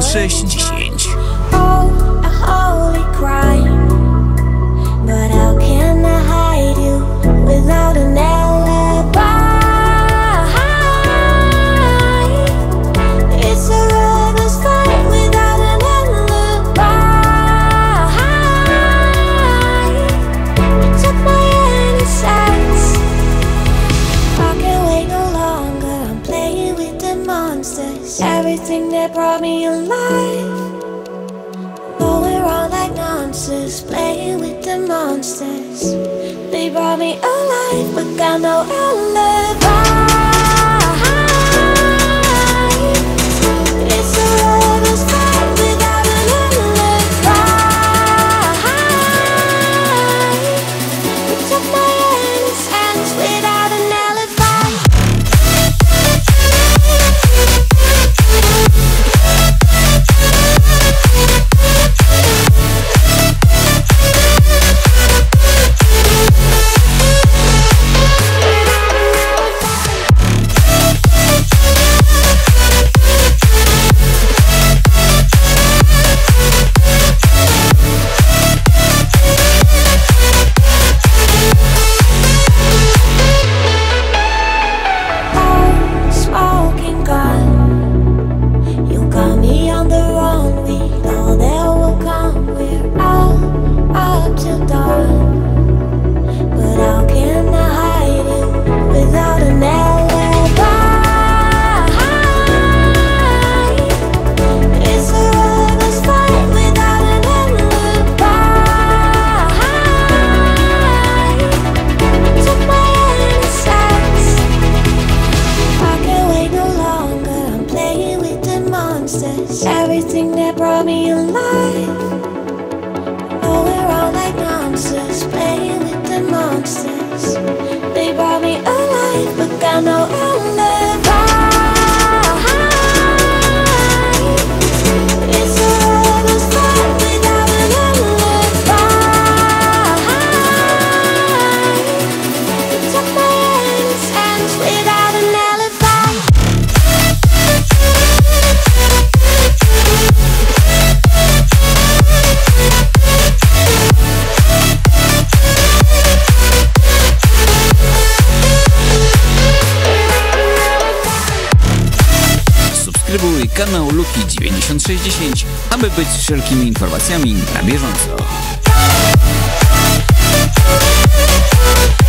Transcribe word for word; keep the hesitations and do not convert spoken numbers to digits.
sześć dziesięć. Everything that brought me alive, going wrong like nonsense, playing with the monsters. They brought me alive, but got no alibi. It's a lover's fight without an alibi. We took my innocence without an alibi. Everything that brought me alive, going wrong like nonsense, playing with the monsters. They brought me alive, but got no alibi. It's a lover's fight without an alibi. You took my innocence without an alibi. Subskrybuj kanał Luki dziewięćdziesiąt sześć dziesięć, aby być z wszelkimi informacjami na bieżąco.